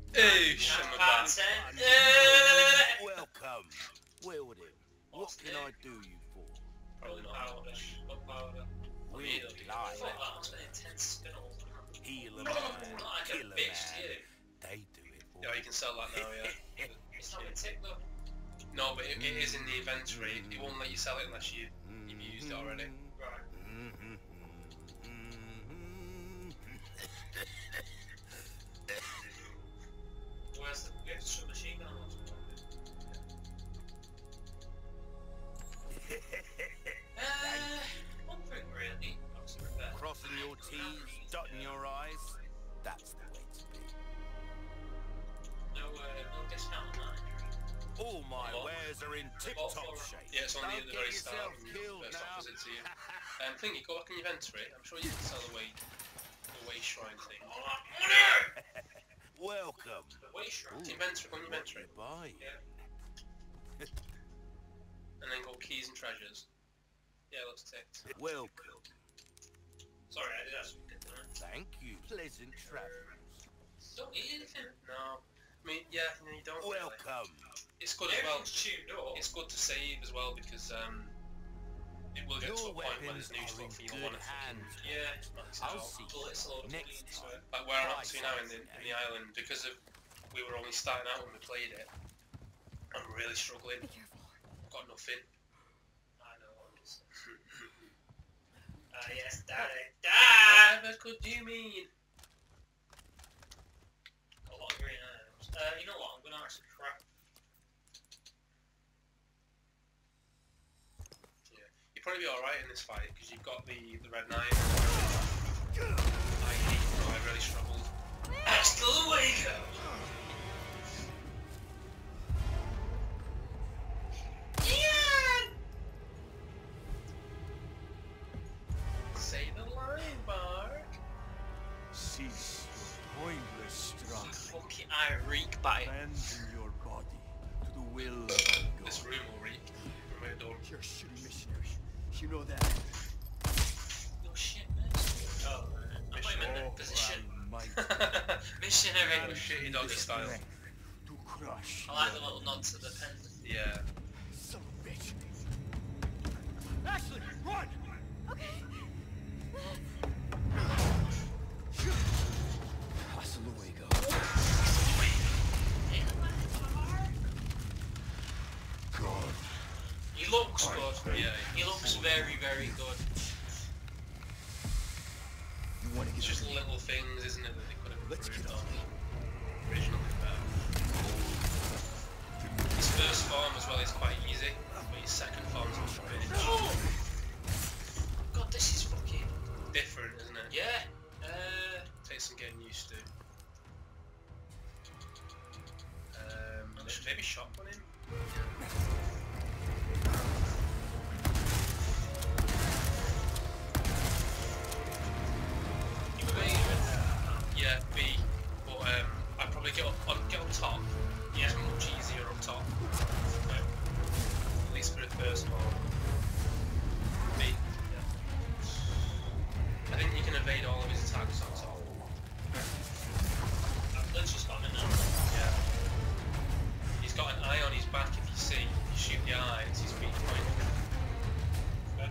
Oosh, I'm about. Welcome. Wield him. What can I do you for? Probably not. Wield life. Heal a man. Kill a man. They do it for Yeah, you can sell that now, yeah. It's not a tick though. No, but it is in the inventory. It won't let you sell it unless you've used it already. Right. Where's the extra machine gun or something? One thing really. Crossing your T's, dotting your I's. That's the way to be. No discount on that. All my wares are in tip-top shape. Yeah, it's on the Don't very get start. yourself killed First now. opposite to you. Thingy, go back in your inventory. I'm sure you can sell the way shrine thing. Welcome. The way shrine. Inventory, go in your inventory. Bye. Yeah. And then go keys and treasures. Yeah, looks ticked. Welcome. Sorry, I did actually get that. Thank you. Pleasant travels. Don't eat anything. No. I mean, yeah, you don't really. Welcome. It's good as well. Everything's tuned up. It's good to save as well because it will get to a Your point when weapons there's new are in stuff and you good want to hands. Yeah. I'll see Bullets all over next the time. like where I'm up to now in the island because of we were only starting out when we played it. I'm really struggling. Be careful. I've got nothing. I know. Yes, Daddy. Whatever could you mean? A lot of green items. You know what? I'm gonna actually craft. Yeah, you'd probably be alright in this fight because you've got the red knife. I really struggled. Hasta luego! Say the line, Mark. Cease your pointless struggle. Fucking I reek by it. Abandon your body to the will of our This God. room will reek. From the door. You're a shitty missionary. You know that. No shit, man. Oh, I thought you meant the position. Missionary. Oh shit, you doggy style. To crush. I like the little nod to the pen. Yeah. Son of a bitch. Ashley, run! Okay. Hasta luego. God. He looks good. Yeah. He looks very, very good. You want to It's get just little things, isn't it, that they could have Let's improved get on on. the original His first form as well is quite easy, but his second form is much better. God, this is fucking. Different, isn't it? Yeah. Takes some getting used to. Maybe shop on him? Yeah, B. But I'd probably get on top. Yeah, it's much easier up top. At least for the first one. B. Yeah. I think you can evade all of his attacks on top. Let's just spam it now. Yeah. He's got an eye on his back if you see. You shoot the eye, it's his weak point. Okay.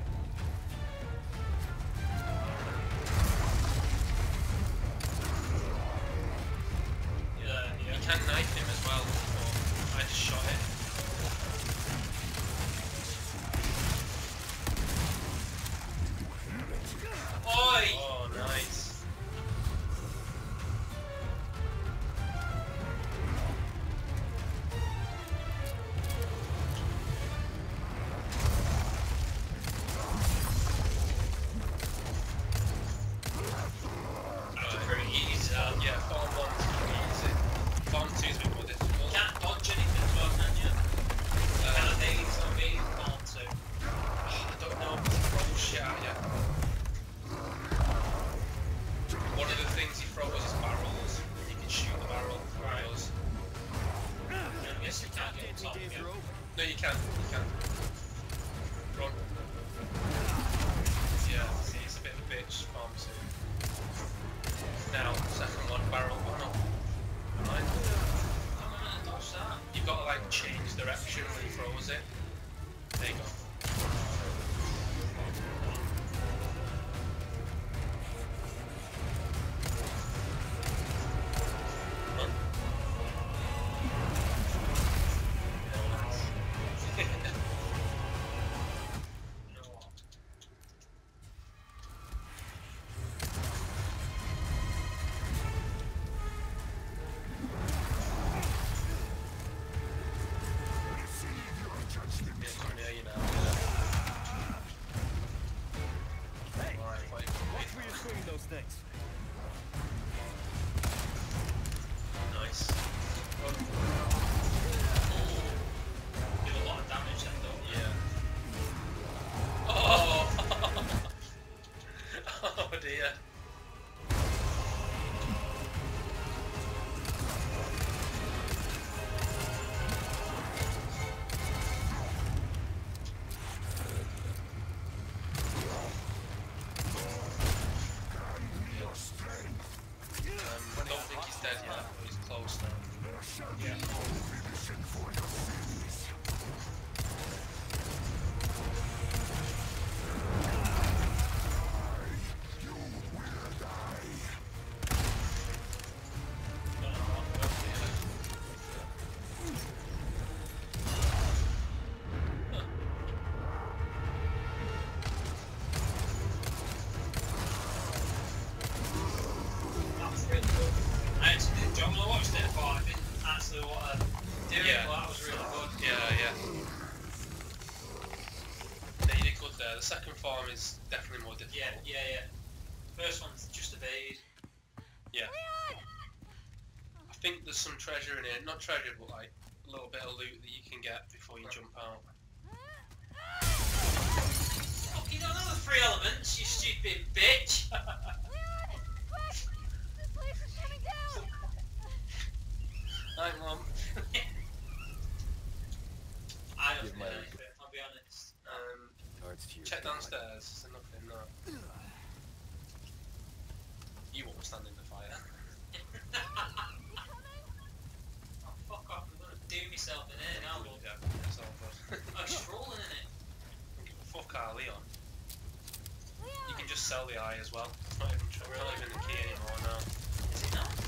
Yeah. You can knife him as well, but I just shot it. Oi! Oh, nice. That was pretty easy. Yeah, Form 1's pretty easy. Form 2's a bit more difficult. Can't dodge anything as well, can you? Can I daze on me? Can't to. I don't know, but he throws shit at you. One of the things he throws is barrels. You can shoot the barrel with those. I guess you can't get on top of it. No, you can. You can. Run. Yeah, see, it's a bit of a bitch, Form 2. Now, second one, barrel. Oh no. Never mind. direction when he throws it. There you go. Things. Nice. Did a lot of damage then, though. Yeah. Oh! Oh dear. I don't think he's dead yet, but he's close now. Yeah. That's really good. I actually did. I watched it, but I didn't actually want to do it. Yeah. But that was really good. Yeah. Yeah, you did good there. The second form is definitely more difficult. Yeah. First one's just evade. Yeah. I think there's some treasure in here. Not treasure, but like a little bit of loot that you can get before you jump out. Fuck, you don't know the 3 elements, you stupid bitch! This place is coming down! Hi, Mum. I don't Give think my- anything, I'll be honest. Cards to your Check family. downstairs. Is there nothing there? You won't stand in the fire. Oh, fuck off, I'm gonna do myself in here now, but Yeah, it's all good. I'm just rolling in it. Fuck our Leon. You can just sell the eye as well. It's not even true. We're not even the key anymore now. Is it not?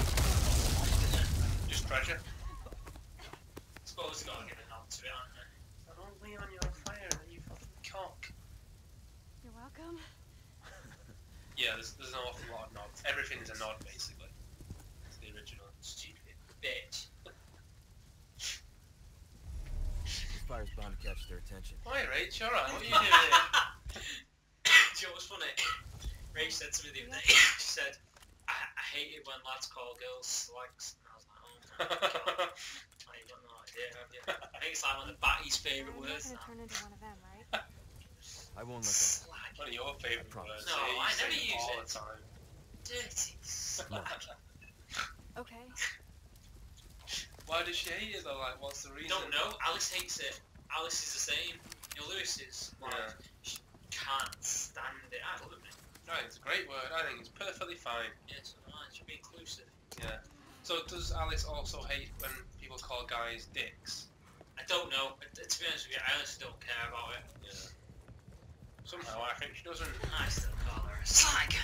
Just treasure. Suppose you gotta give a nod to it, aren't you? Oh, Leon, you're on fire, you fucking cock. You're welcome. Yeah, there's an awful lot of nods. Everything is a nod, basically. It's the original. Stupid bitch. This fire's bound to catch their attention. Hi, Rach, you alright? What are you doing here? Do you know what's funny? Rach said to me the other day, she said, I hate it when lads call girls slags. And I was like, oh my god. Oh, you've got no idea, have you? I think it's like one of Batty's favourite I'm not words gonna now. turn into one of them, right? I won't let them. Slag. One of your favourite I promise. words. No, yeah, you I say never use all it. the time. Dirty slag. Okay. Why does she hate it though? Like, what's the reason? Don't know. Alice hates it. Alice is the same. You know, Lewis is like, Yeah. she can't stand it. I love it. Right, it's a great word. I think it's perfectly fine. Yes, it should be inclusive. Yeah. So does Alice also hate when people call guys dicks? I don't know. To be honest with you, I honestly don't care about it. Yeah. Somehow I think she doesn't. I still call her a slag.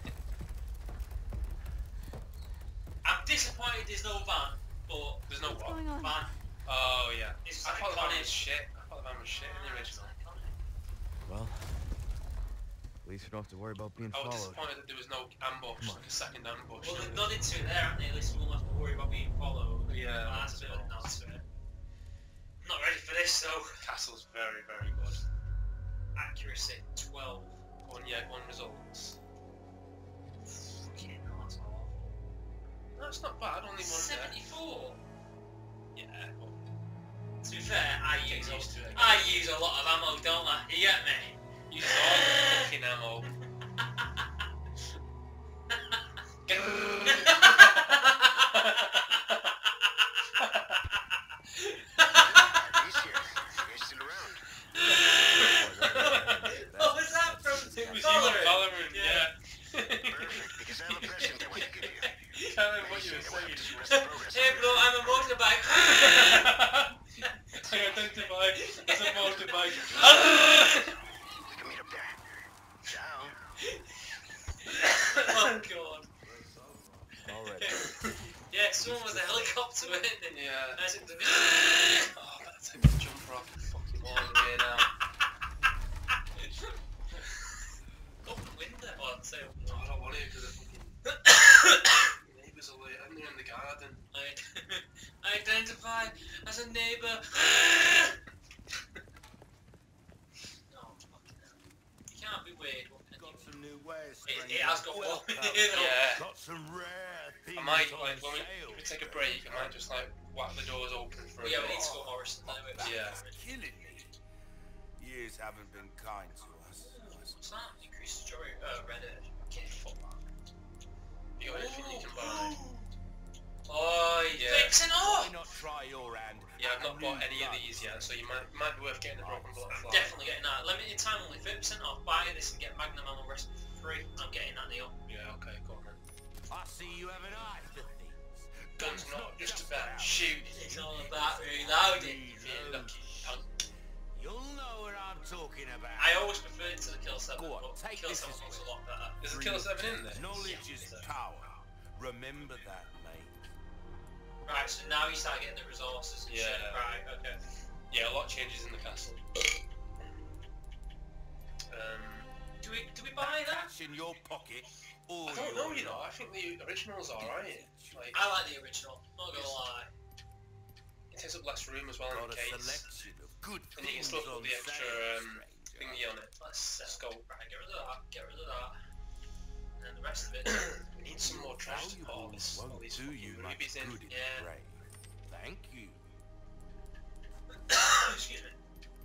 I'm disappointed there's no van, but There's no What's what? going on? van Oh yeah. is I thought the van iconic. was shit. I thought the van was shit in the original. Well, at least we don't have to worry about being I was followed. disappointed that there was no ambush, like a second ambush. Well, they've nodded to it there, haven't they? At least we won't have to worry about being followed. Yeah, That's a bit of a nod to it. I'm not ready for this though. Castle's very, very good. Accuracy 12. One results. Fucking hell, that's awful. No, it's not bad. Only one death. 74. Yeah. But To be fair, I get use used to it. I use a lot of ammo, don't I? You get me? You saw the fucking ammo. He's here. You're still around. What was that from? It was you, Valorant? Valorant, Yeah. yeah. Perfect, because I have a present I want to give you. Can't remember what you were Amazing, I will have saying. to suppress the progress Hey on bro, your I'm a motorbike. someone was a helicopter, weren't they? Yeah. I took the Oh, I better take my jumper off the fucking wall here now. Open the window. Oh, I'd say open the No, I window. don't want to because the neighbours are late. I'm in the garden. I identify as a neighbour. Oh, fucking hell. You can't be weird. What can Got you some new wares, It has got one. Welcome. You know. Yeah. Got some rare things I might, on like, when sale. we take a break, I might just, like, whack the doors open for a Yeah, we bit. need to go Morrison anyway. Yeah. Killing me. Years haven't been kind to us. What's that? Increased story. Red Edge. Okay, fuck that. You got anything you can buy? Oh, Yeah. fixing Why up! not try your hand? Yeah, I've at not a bought new any of gun? these yet, so you might be worth getting the Broken Block fly. Definitely getting that. Limited time only, 50% off. Buy this and get Magnum ammo recipe for free. I'm getting that deal. Yeah, okay, go on then. I see you have an eye for things. Guns not just about shooting. It's all about reloading. You lucky punk. You'll know what I'm talking about. I always preferred to the Kill 7, Go on, but take Kill this 7 as looks a well. lot better. Is the Killer 7 in there? Knowledge is power. Remember that, mate. Right, so now you start getting the resources and shit. Yeah. Right, okay. Yeah, a lot changes in the castle. Do we buy that? Cash in your pocket. Or I don't know, you know, I think the original's alright. Like, I like the original, not gonna lie. it takes up less room as well in Got the a case. selection of good And you can things still put on the extra sale, thingy on it. Let's Scope. Right, get rid of that, get rid of that. And then the rest of it. We need some more trash to put all Valuables these won't do you fucking much rubies in. good in Yeah. the grave. Thank you. Excuse me.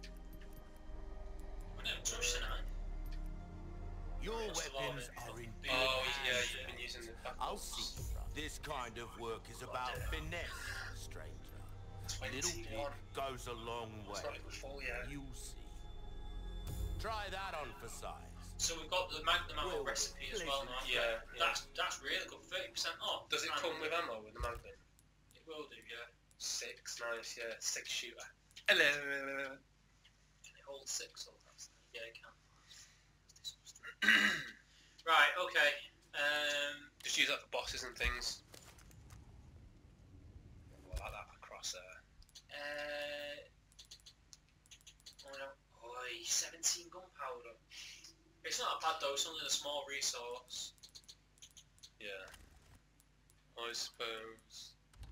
I don't touch tonight. Your What's the law weapons of it? are in Oh, good Oh, yeah, hands. you've been using the back. I'll see. This kind of work is about finesse, stranger. A little 21. bit goes a long It's way. not even full yet. You'll see. Try that on for size. So we've got the Magnum ammo Well, recipe as well now. Yeah, yeah. That's really good, 30% off. Does it And come with ammo with the Magnum? It will do, yeah. 6, nice, yeah. 6 shooter. Hello. Can it hold 6 or that's yeah, it can. It's disgusting. Right, okay. Just use that for bosses and things. I like that crosshair. Oh no. Oi, 17 gunpowder. It's not bad though, it's only a small resource. Yeah. I suppose.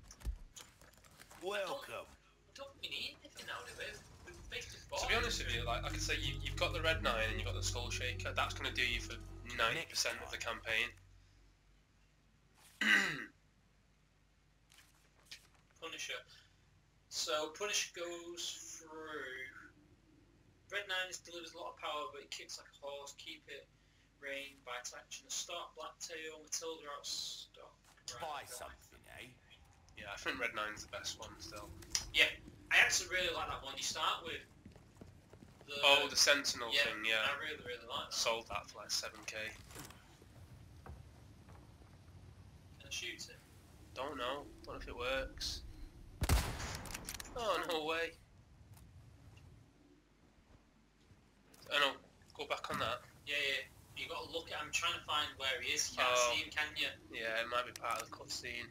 Welcome. I don't think we need anything now, do we? We've basically bought To be honest with you, like I could say, you've got the Red 9 and you've got the Skull Shaker. That's going to do you for 90% of the campaign. Punisher. So Punisher goes through. Red 9 delivers a lot of power, but it kicks like a horse. Keep it rain by attaching a stock. Blacktail, Matilda out of stock. Buy okay. something, eh? Yeah, I think Red 9's the best one still. Yeah, I actually really like that one. You start with the. Oh, the Sentinel yeah, thing, yeah. I really like that. Sold that for like 7k. Can I shoot it? Don't know. What if it works? Oh, no way. Oh no, go back on that. Yeah, yeah. You got to look at. I'm trying to find where he is. You can't Oh. see him, can you? Yeah, it might be part of the cutscene.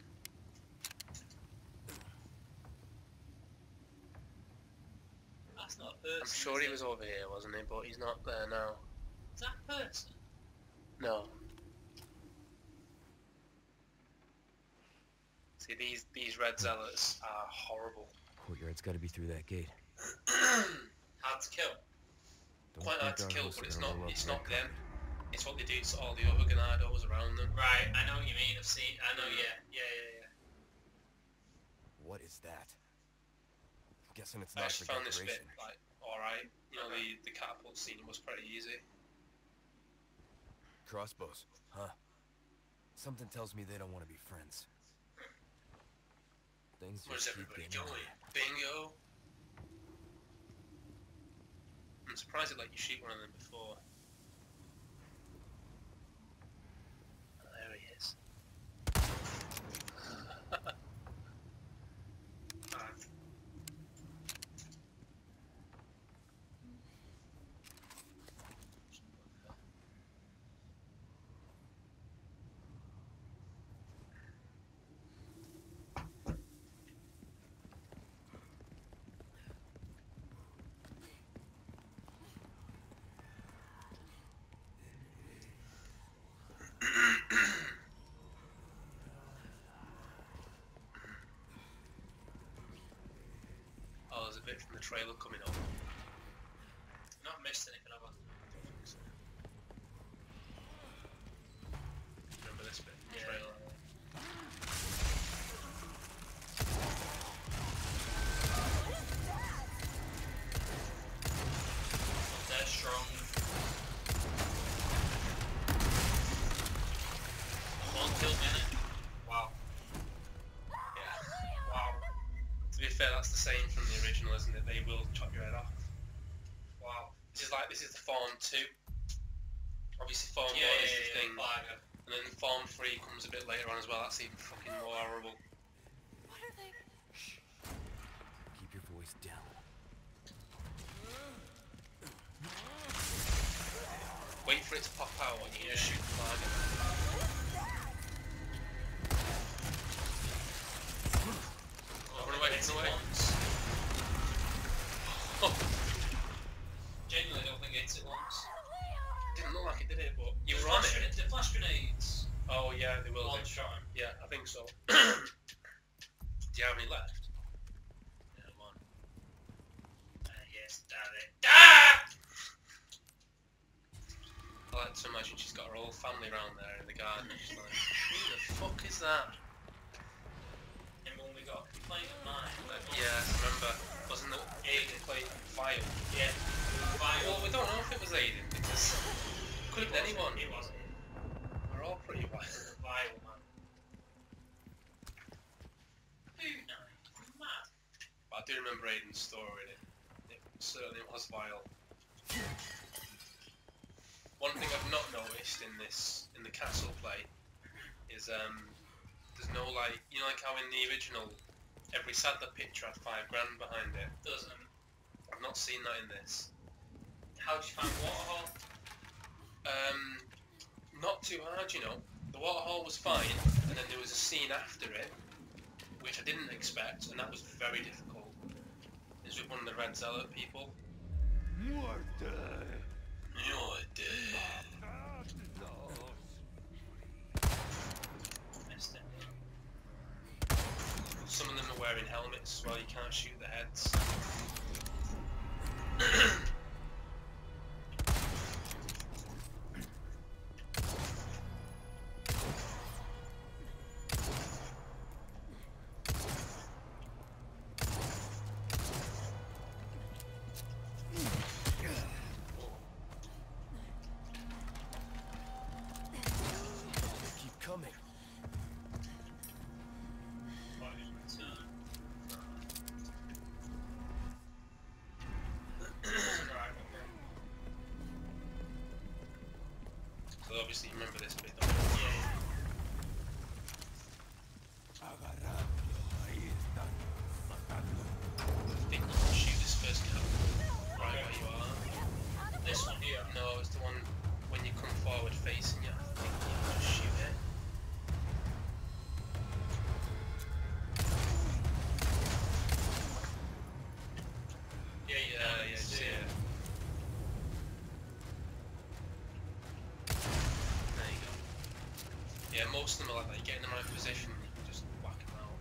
That's not a person. I'm sure he is was it? over here, wasn't he? But he's not there now. Is that a person? No. See, these red zealots are horrible. Courtyard's gotta be through that gate. Hard to kill. Don't Quite hard think to our kill, hosts but are it's gonna not. roll up It's that not them. carpet. It's what they do to all the other Ganados around them. Right, I know what you mean. I've seen. I know. Yeah. What is that? I'm guessing it's I not actually for found this bit decoration. like alright. You know, the catapult scene was pretty easy. Crossbows, huh? Something tells me they don't want to be friends. Things Where's just keep everybody getting going? weird. Bingo! I'm surprised it let you shoot one of them before. Oh, there he is. Alright. bit from the trailer coming up. Not missed anything, have I? Remember this bit from the Yeah. trailer? They're strong. One kill minute. Wow. Yeah. Wow. To be fair, that's the same from the original, isn't it? They will chop your head off. Wow. This is the Farm 2. Obviously Farm 1 Yeah, is the thing. Lager. And then Farm 3 comes a bit later on as well. That's even fucking more horrible. What are they? Keep your voice down. Wait for it to pop out and you just shoot the target. Run away, run away. Oh, Genuinely don't think it hits it once. didn't look like it, did it? But you were on it. The flash grenades. Oh yeah, they will. One do. shot him. Yeah, I think so. Do you have any left? Yeah, one. Yes, damn it. Ah! I like to imagine she's got her whole family around there in the garden. She's like, who the fuck is that? And when we got a complaint of mine. Yeah, I remember. Wasn't it Aiden playing File? Yeah. Well, we don't know if it was Aiden because it could have been anyone. It wasn't. They're all pretty wild. Vile, man. Who knows? Mad. But I do remember Aiden's story in it. It certainly was vile. One thing I've not noticed in the castle play is there's no like, you know, like how in the original every Sadler picture had $5 grand behind it. Doesn't. I've not seen that in this. How'd you find Waterhall? Not too hard, you know. The Waterhall was fine, and then there was a scene after it, which I didn't expect, and that was very difficult. It was with one of the Red Zealot people. Missed it. Some of them are wearing helmets as well, you can't shoot the heads. Keep coming. So obviously you remember this bit, don't you? I think you can shoot this first cap right where you are. This one here. No, it's the one when you come forward facing you. I think you can just shoot it. Yeah, see it. There you go. Yeah, most of them are like that. You get in the right position, you can just whack them out.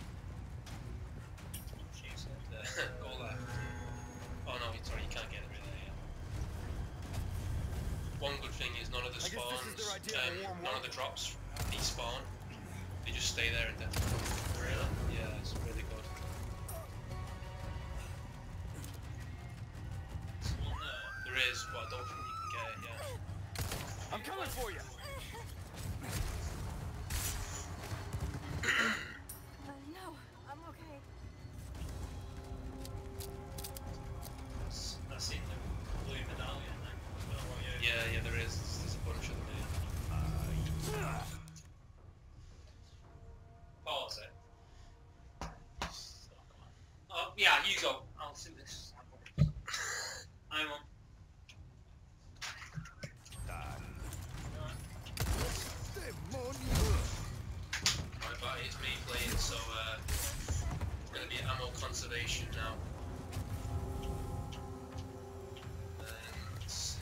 Go left. Oh no, sorry, you can't get it really there. One good thing is none of the I guess this is spawns, their idea of a warm none of the welcome. drops despawn. They just stay there indefinitely. Really? Yeah, it's really good. There's one there. There is, but I don't think you can get it yet. I'm coming for you. No, I'm okay. I've seen the blue medallion there. I don't know what you. Yeah, there is. There's a bunch of them here. Pause it. Oh, yeah, you go. I'll do this. I'm on. Right, but it's me playing, so it's going to be ammo conservation now. Let's see.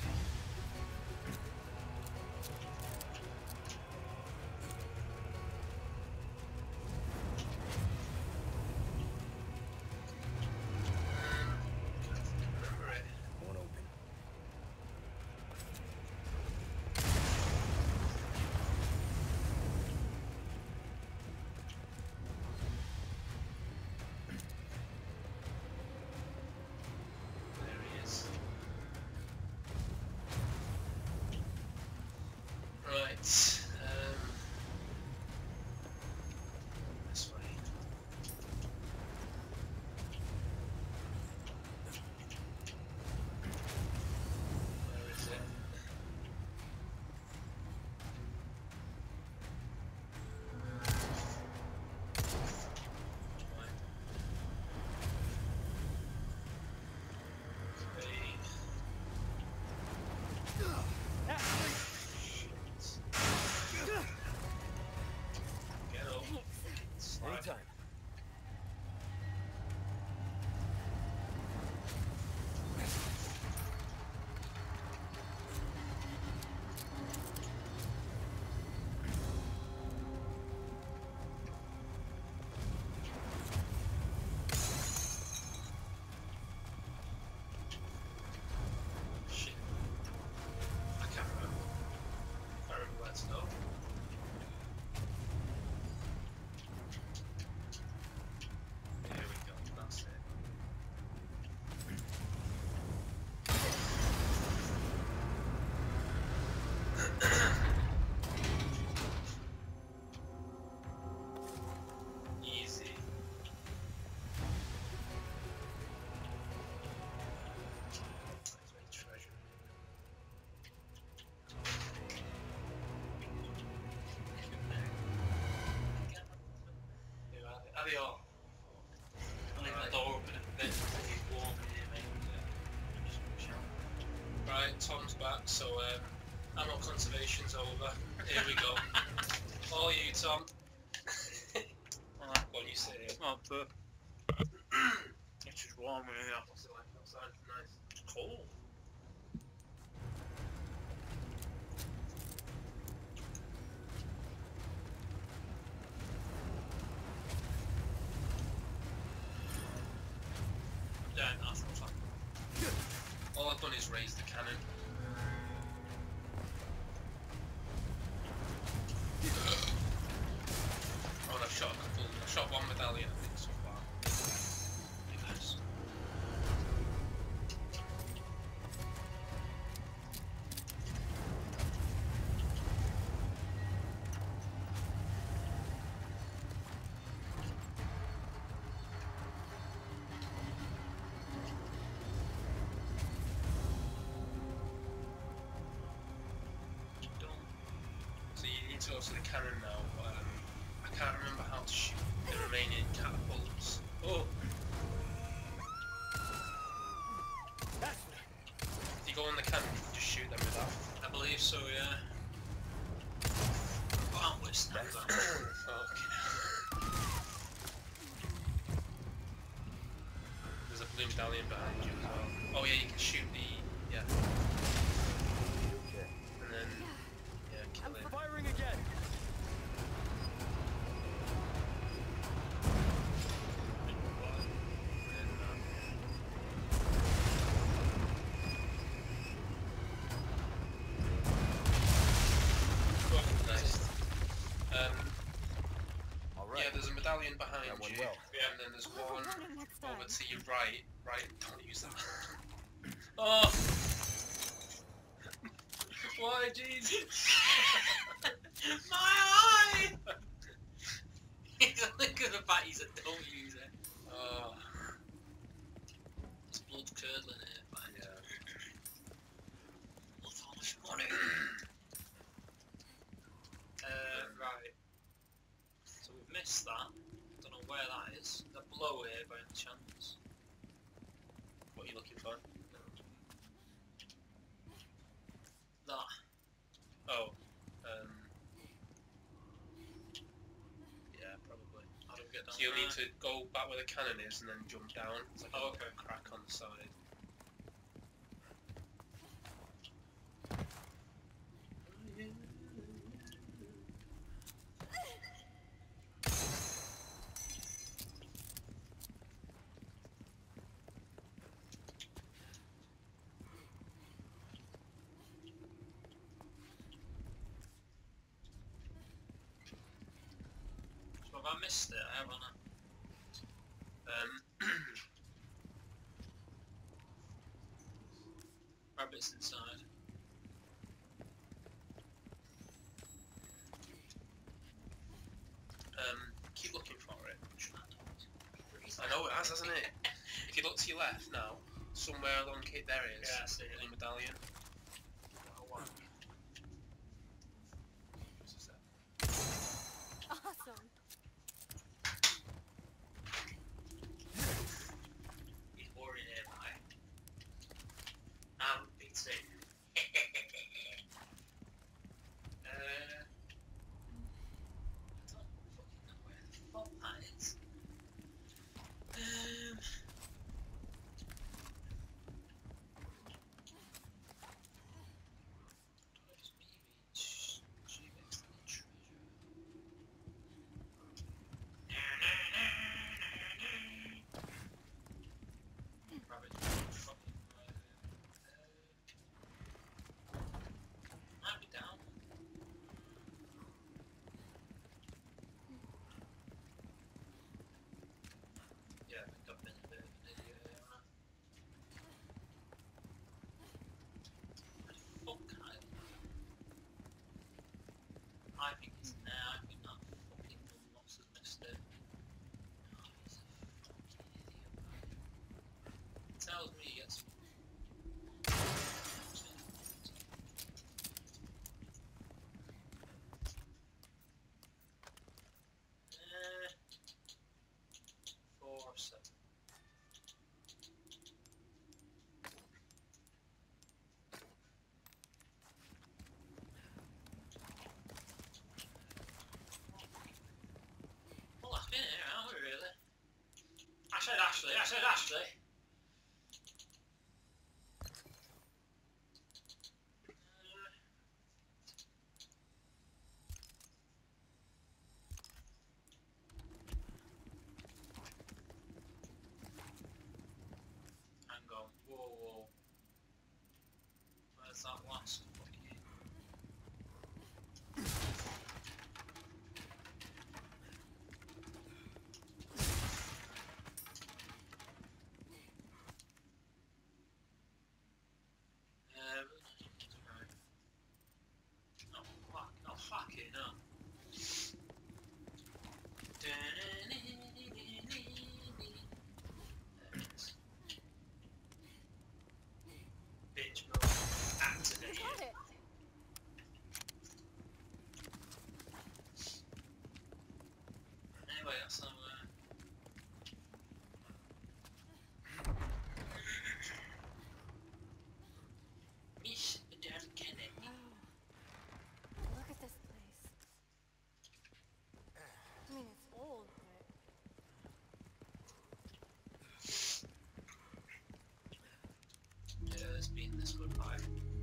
This way. Where is it? Get up. Slide. Anytime. Shit. I can't remember. I remember where to go. Here we go, that's it. Easy. There's my treasure. Are they all? I'll leave the door open a bit. It's warm in here, mate. Right, Tom's back, so ammo conservation's over. Here we go. All you, Tom. What do you say? Oh, but it's just warm in here. What's it like outside? Nice. It's cold. Yeah, that's what's up. All I've done is raise the cannon. Oh, and I've shot a couple. I've shot one medallion, I think, so far. Nice. So you need to go to the cannon now. I can't remember how to shoot the remaining catapults. Oh! If you go on the cannon, you can just shoot them with that. I believe so, yeah. But I'm wasting that. Okay. There's a blue medallion behind you as well. Oh yeah, you can shoot the... yeah. Okay. And then... yeah, kill it. Firing again. Nice. All Yeah, right. there's a medallion behind That went you, well. and then there's We'll one have to learn it next time. over to your right. Right, don't use that. Oh! Why, Jesus? My eye! He's only gonna bat you said don't use it. Oh, It's blood curdling here, but yeah. look how much money. Right. So we've missed that. Don't know where that is. They're below here by any chance. What are you looking for? That. Oh, yeah, probably. How do we get down So you'll there? need to go back where the cannon is and then jump down. It's like Oh, a okay. crack on the side. So have I missed it? I haven't. Um, Rabbits inside. I know it has, hasn't it? If you look to your left now, somewhere along Kit there is. Yeah, I see it. A medallion. Oh, wow. Awesome. He's worried here, mate. I would be too. I don't fucking know where the fuck that is. Might be down. Yeah, I think I've been a bit of an idiot here, right? Where the fuck can I think it's there. I think that fucking numbnuts has missed it. Oh, he's a fucking idiot. Tells me he gets. Uh, 4 or 7. Well, I've been here, aren't we, really? I said Ashley. Hang on, whoa. Where's that last fucking... Oh, fucking hell. There it is. Bitch mode activated. Got it. Anyway, that's Miss Madame Kennedy. Oh, look at this place. I mean, it's old, but Yeah, it's been this goodbye.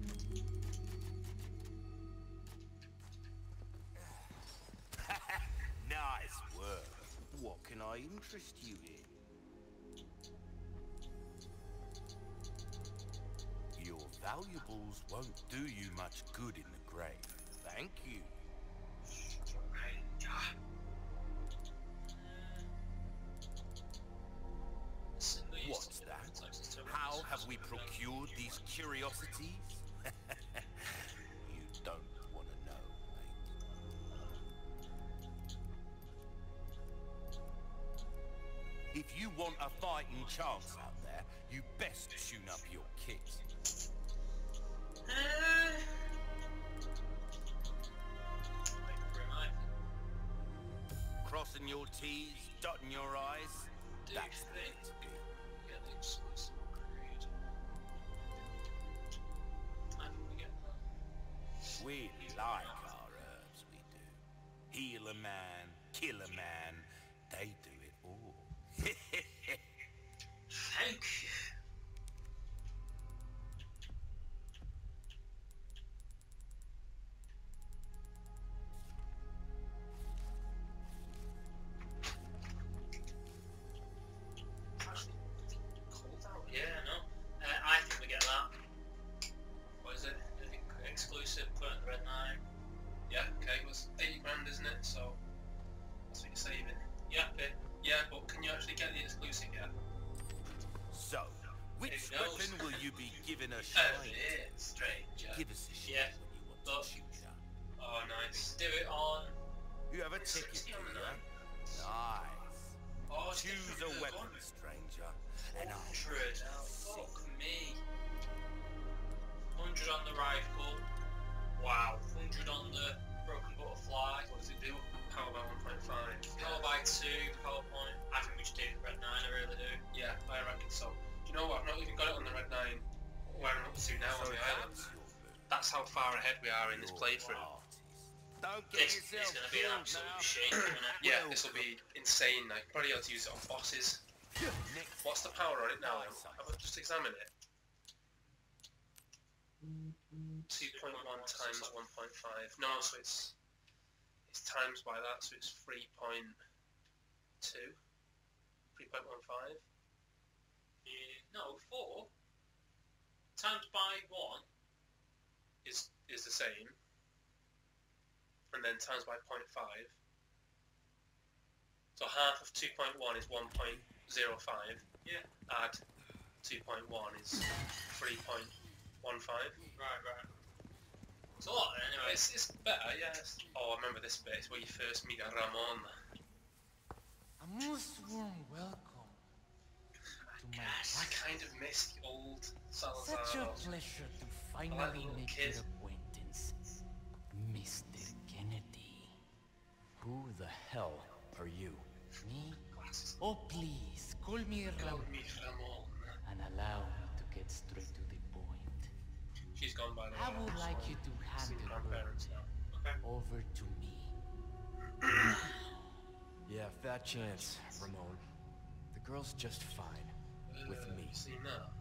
Nice work. What can I interest you in? Your valuables won't do you much good in the grave. Thank you. What's that? How have we procured these curiosities? You don't want to know, mate. If you want a fighting chance out there, you best tune up your kit. Crossing your T's, dotting your I's. That's the way to be. Get the exclusive upgrade. How can we get that? We like our herbs, we do. Heal a man, kill a man, they do it all. Thank you. Actually, cold out. Yeah, no. I think we get that. What is it? Exclusive, put in the red 9. Yeah, okay, it was 80 grand, isn't it? So that's what you're saving. Yeah, bit. Yeah, but can you actually get the exclusive yet? So, which Who knows? weapon will you be giving a shine? Stranger. Give us a shout Yeah, when you want look. to shoot it up. Oh, nice. Do it on. You have a ticket, 60 do on the you? 9. Nice. Oh, it's Choose a different per weapon, gun. stranger, and I'll 100. Oh, fuck me. 100 on the rifle. Wow. 100 on the broken butterfly. What does it do? Power by 1.5. Power by 2, PowerPoint. I think we should do the Red 9, I really do. Yeah, I reckon so. Do you know what? I've not even got it on the Red 9 where I'm up to now on so the island. that's your move. That's how far ahead we are in this Your playthrough. artist. Don't get It's yourself going to be an killed absolute now. shame, isn't it? Yeah, this will be insane. I probably ought to use it on bosses. Next What's the power on it now? I'll just examine it. 2.1 times 1.5. No, so it's times by that, so it's 3.2. 3.15. No, 4 times by 1. is the same, and then times by 0.5. So half of 2.1 is 1.05. Yeah. Add 2.1 is 3.15. Right. It's a lot then, anyway. It's better, yes. Oh, I remember this bit. It's where you first meet Ramon. A most warm welcome to my I castle. kind of miss the old Salazar. Such a pleasure to like the finally little make kid. your acquaintance, Mr. Kennedy. Who the hell are you? Me? Oh, please, call me Call Ramon me Ramon. and allow me to get straight to the point. She's gone by the way. I would like you to hand Seen her grandparents now. over to me. Yeah, fat chance, Ramon. The girl's just fine. With me. Seen that?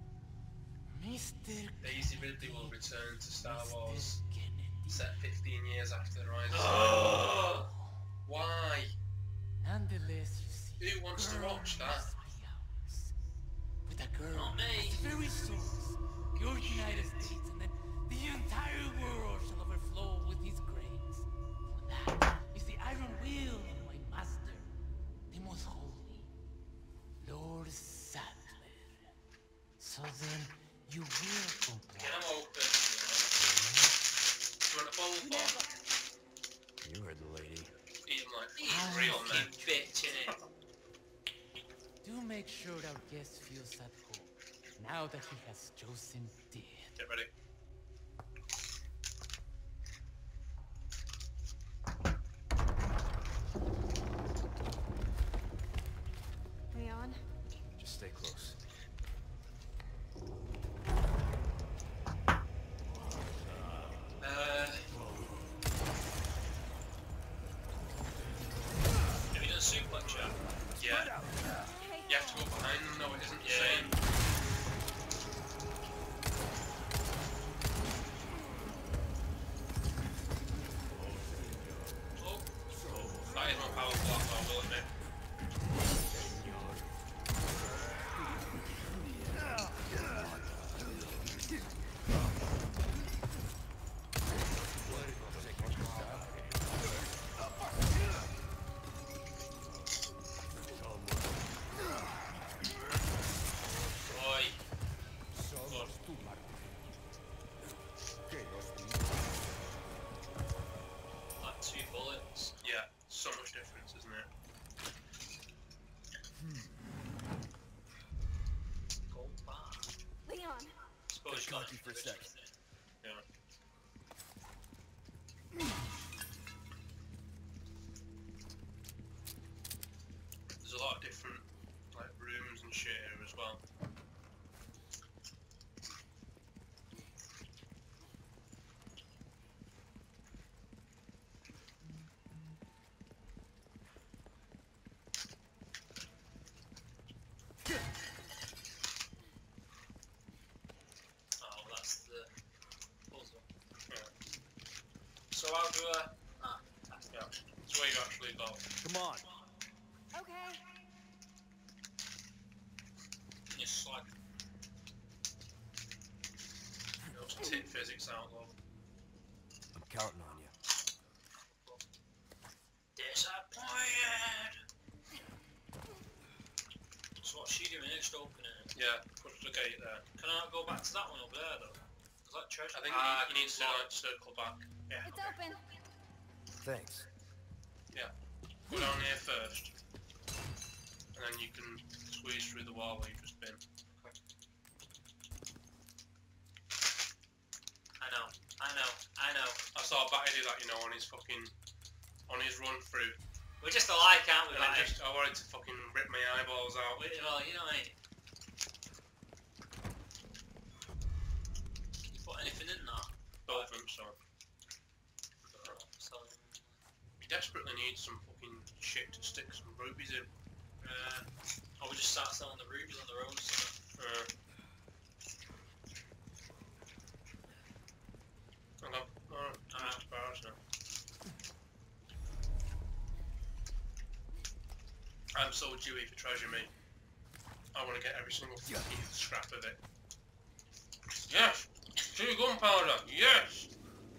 Mr. Daisy Ridley will return to Star Wars, Mr. Kennedy. set 15 years after the rise of Oh. Why? Nonetheless, you see, Who wants to girl watch that? must be ours. With a girl Not me. as the very source, your United States, and then the entire world shall overflow with his grace. For that is the iron will of my master, the most holy, Lord Sattler. So then, you will comply. Get them open. Do you want a bowl bomb? You heard the lady. Eat them like Ah, real men. Bitch, innit? Do make sure our guest feels at home, now that he has chosen death. Get ready. Leon? Just stay close. Have you done suplex yet? Yeah. Hey, You have to go behind them. No, it isn't the Yeah. same. Oh, That is my power block, I will admit. boy. Like 2 bullets. Yeah, so much difference, isn't it? Gold bar. Leon! Suppose you got it for a sec. Yeah. There's a lot of different like rooms and shit here as well. Oh, that's the puzzle. Yeah. So how do I... Ah, Yeah. It's where you actually go. Come on. Okay. just like... You know, just take physics out, love. I'm counting on you. Disappointed! So what's she doing? Just opening it. Yeah, push the gate there. Can I go back to that one over there though? Is that treasure? I think you need to like circle back. Yeah. It's open. Thanks. Go down here first. then you can squeeze through the wall where you've just been. I know. I saw Batty do that, you know, on his run through. We're just alike, aren't we? And Like, I wanted to fucking rip my eyeballs out. well, you know what I mean? Can you put anything in that? Don't think so. So, You desperately need some fucking shit to stick some rubies in. or we just start selling the rubies on the road. Okay. Alright, I'm surprised now. I'm so dewy for treasure, mate. I want to get every single fucking scrap of it. Yes! 2 gunpowder! Yes!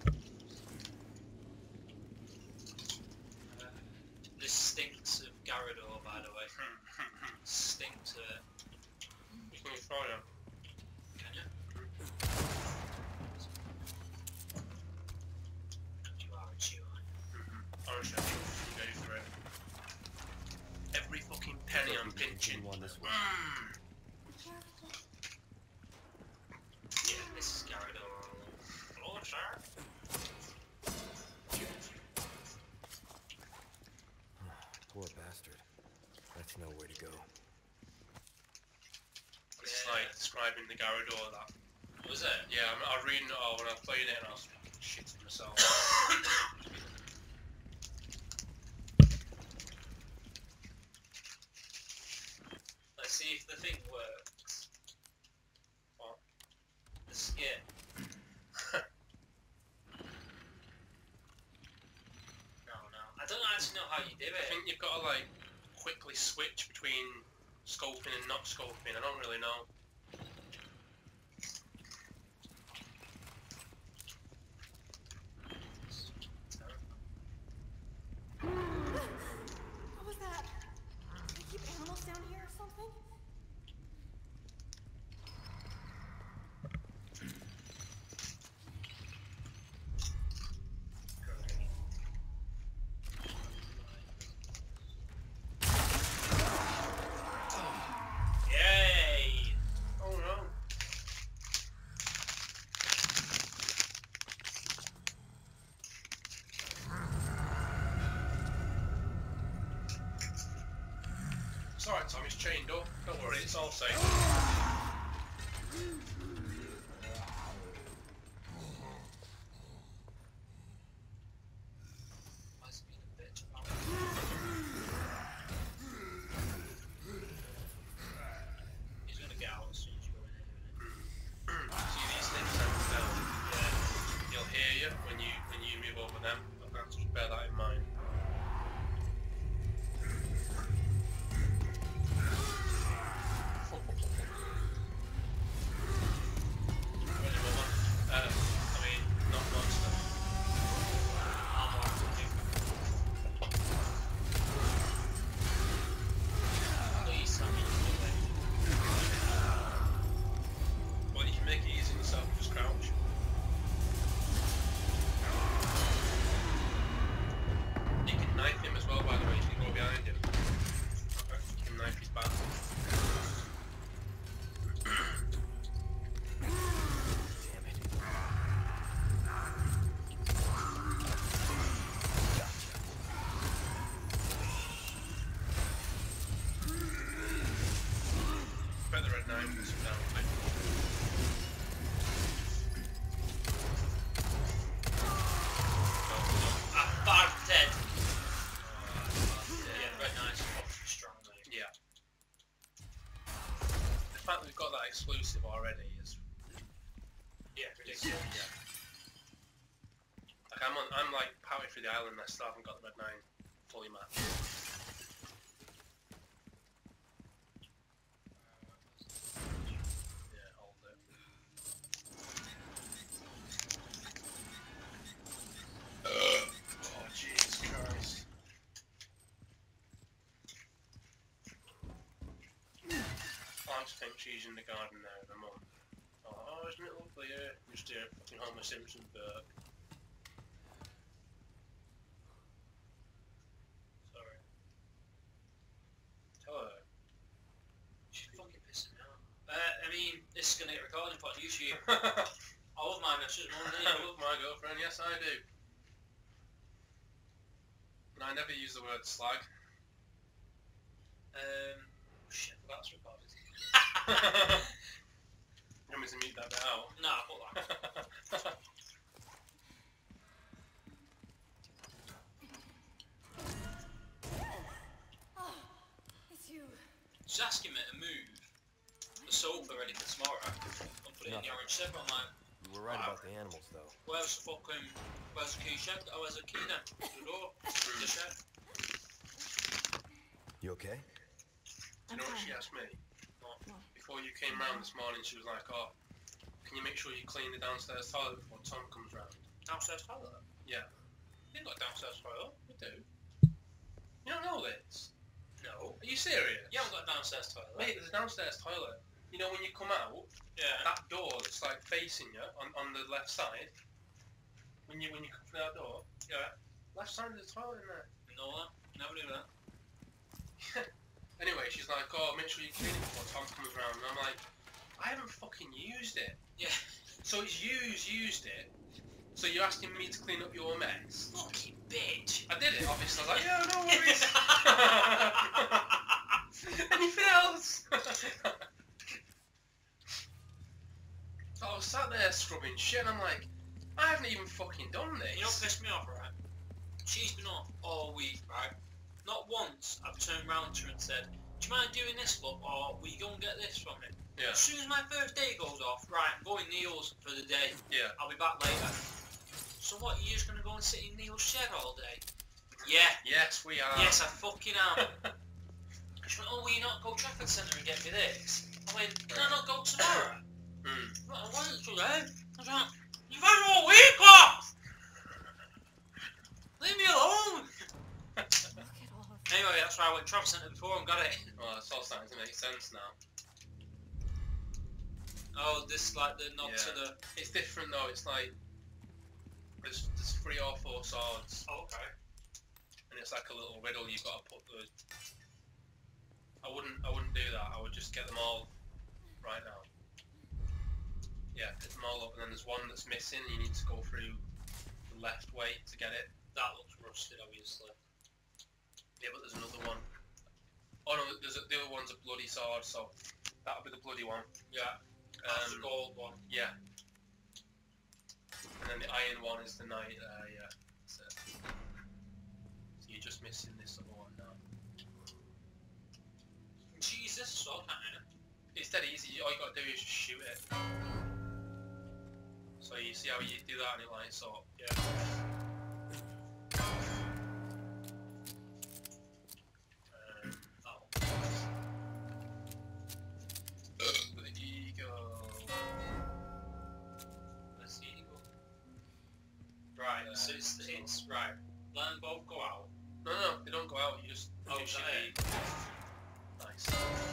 This stinks of Garrador, by the way. Stinks of it. You can try them. Can you? You are a chewer. Honestly, I think we can go for it. Every fucking penny I'm pinching. One this way. Yeah, this is Garrador all along. Hello, sir. Poor bastard. That's nowhere to go. This is like describing the Garrador, that. Was it? Yeah, I was reading it all when I was playing it and I was shitting myself. Let's see if the thing works. What? The skip. No. I don't actually know how you do I it. think you've got to like quickly switch between scoping and not scoping. I don't really know. What was that? They keep animals down here or something? Yay! Oh no. It's alright, Tom, it's chained up. Don't worry, it's all safe. Must be a bitch. He's gonna get out as soon as you go in here. See these things sound bell? Yeah. You'll hear you when you move over them. I've got to just bear that in mind. Ready, mama? I mean, not monster. Please, I mean, Well, you can make it easy yourself, just crouch. You can knife him as well, by the way, you can go behind him. Okay, you can knife his back. Damn it. Bet the red knife puts him down a bit. Bad dead. Yeah, red knight's fucking strong, mate. Yeah. The fact that we've got that exclusive already is Yeah, ridiculous. yeah. Like I'm like powering through the island and I still haven't got the red 9 fully matched. Yeah, hold it. Oh Jesus Christ. I just think she's in the garden now with her mum. Oh, isn't it lovely here? Just a fucking Homer Simpson Burke. Sorry. Tell her. is going to get recorded and put on YouTube. I I love my missus, Mum, do you? love my girlfriend, yes I do. And I never use the word slag. Shit, that's recorded. You want me to mute that bit out? Nah, put that. Oh, it's you. She's asking me to move the sofa ready for tomorrow and put it in the orange shed. I'm like, You were right about the animals, though. where's the key shed? Oh, where's the key then? The door. The shed. You okay? Do you know what she asked me? Before you came round this morning, she was like, oh, can you make sure you clean the downstairs toilet before Tom comes round? Downstairs toilet? Yeah. You ain't got a downstairs toilet. We do. You don't know this? No. Are you serious? You haven't got a downstairs toilet. Mate, there's a downstairs toilet. You know when you come out, Yeah. that door that's like facing you on the left side, when you come through that door, Yeah. left side there's a toilet in there. No, never do that. Anyway, she's like, oh, make sure you clean it before Tom comes round. And I'm like, I haven't fucking used it. Yeah. So it's used it. So you're asking me to clean up your mess? Fucking bitch. I did it, obviously. I was like, yeah, no worries. Anything else? So I was sat there scrubbing shit and I'm like, I haven't even fucking done this. You know what pissed me off, right? She's been off all week, right? Not once I've turned round to her and said, do you mind doing this, love, or will you go and get this from me? Yeah. As soon as my first day goes off, right, I'm going Neil's for the day. Yeah. I'll be back later. So what, you're just going to go and sit in Neil's shed all day? Yeah. Yes, we are. Yes, I fucking am. She went, oh, will you not go Trafford Centre and get me this? I went, can I not go tomorrow? Well, I wasn't today. I was like, you've had all week off! Leave me alone! Look at all of Anyway, that's why I went Trafford Centre before and got it. Well, it's all starting to make sense now. Oh, this like the nod to the... It's different though. It's like there's 3 or 4 swords, Oh, okay. and it's like a little riddle. You've got to put the. I wouldn't do that. I would just get them all right now. Yeah, pick them all up, and then there's one that's missing. You need to go through the left way to get it. That looks rusted, obviously. Yeah, but there's another one. Oh no, the other one's a bloody sword, so that'll be the bloody one. Yeah. That's the gold one. Yeah. And then the iron one is the knight. Yeah. So you're just missing this other one now. Jesus, so kind. It's dead easy. All you gotta do is just shoot it. So you see how you do that and it lights up. Yeah. The eagle. Let's see. Right, so it's right. Let them both go out. No, they don't go out. You just shoot okay. the eagle. Nice.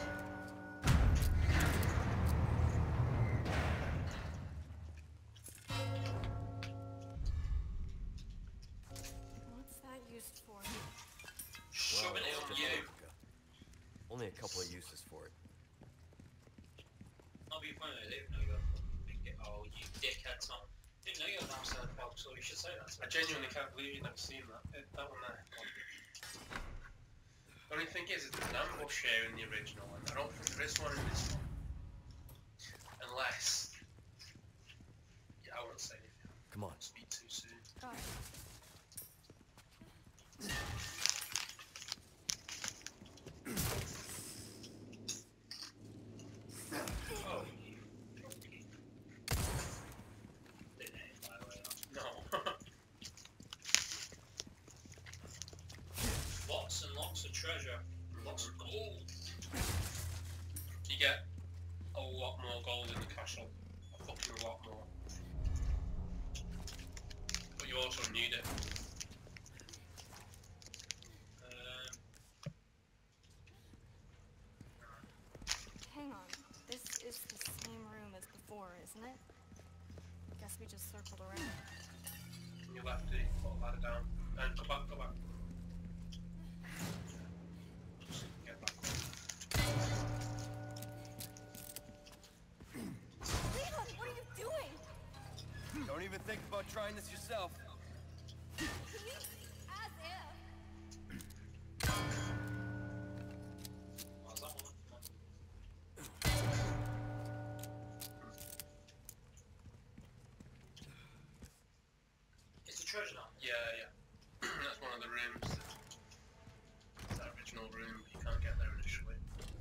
What's that used for? Shoving it on just you. Africa. Only a couple of uses for it. Not be funny, I didn't know you got oh, you dickhead, Tom. Didn't know you got downstairs box, so you should say that. I genuinely can't believe you've never seen that. That one there. The only thing is there's an ambush here in the original, and I don't think there is one in this one. Unless... Yeah, I won't say anything. Come on. Speak too soon. God. Oh, you fucking... Didn't hit, by the way, though. No. Lots and lots of treasure. Lots of gold. You get a lot more gold in the castle. A fucking lot more. But you also need it. Hang on. This is the same room as before, isn't it? Guess we just circled around. On your left, you put a ladder down. And go back. Just get back. even think about trying this yourself. As if. What's that one? It's a treasure now. Yeah, yeah. That's one of the rooms. It's that original room, but you can't get there initially.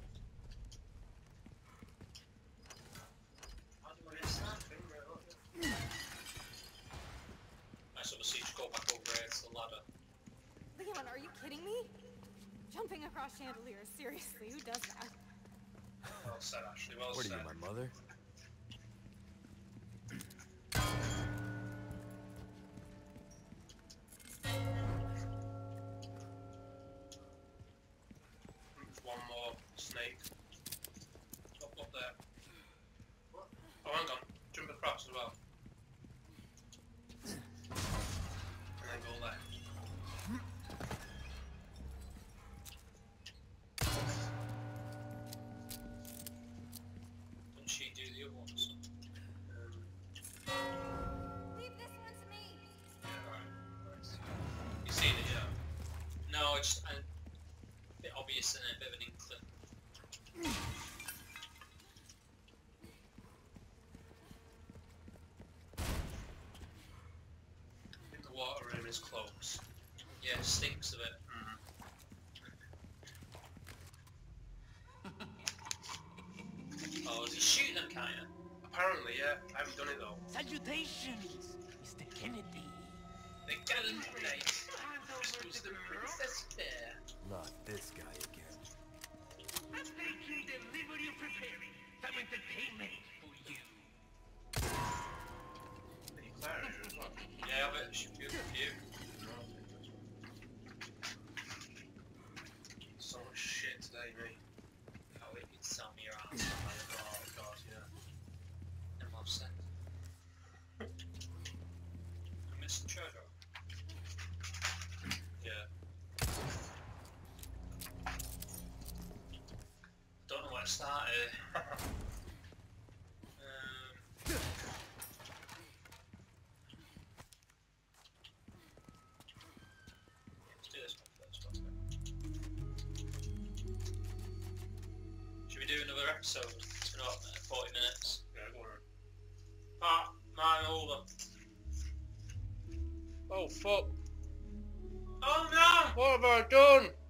How do I get snapping? I sort of see you go back over here to the ladder. Leon, are you kidding me? Jumping across chandeliers, seriously, who does that? Well said, Ashley. Well What said. are you, my mother? One more snake. Up there. What? Oh, hang on. Jump across as well. And then go left. Didn't she do the other ones? Leave this one to me. Yeah, right. Nice. You seen it, yeah? No, it's just a bit obvious and a bit of an inkling. I think the water room is close. Yeah, it stinks of it. Oh, does he shoot them, kinda? Apparently, yeah. I haven't done it though. Salutations, Mr. Kennedy. The gallant knight. This was the Princess Fair. Not this guy again. A patron delivery preparing. Some entertainment for you. The Claridge as well. Yeah, I bet she should be a few. So much shit today, mate. Oh, wait, you tell me your ass. Oh god, yeah. I'm upset. I missed the treasure. Yeah. Don't know where to start here. Let's do this one first. Should we do another episode? It's been about 40 minutes. Yeah, go on. Mine over. Oh fuck. Oh no! What have I done?